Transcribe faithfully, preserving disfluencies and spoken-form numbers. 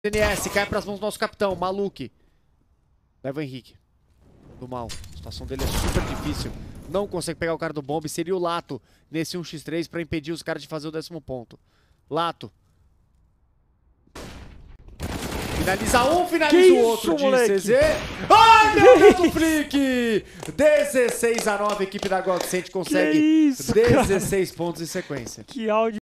N S, cai pras mãos do nosso capitão, Maluque. Leva o Henrique. Do mal. A situação dele é super difícil. Não consegue pegar o cara do bombe. Seria o Lato nesse um contra três pra impedir os caras de fazer o décimo ponto. Lato. Finaliza um, finaliza o outro de C Z. Ai, meu Deus do Flick! dezesseis a nove, a equipe da Godsend consegue isso, dezesseis pontos em sequência. Que áudio.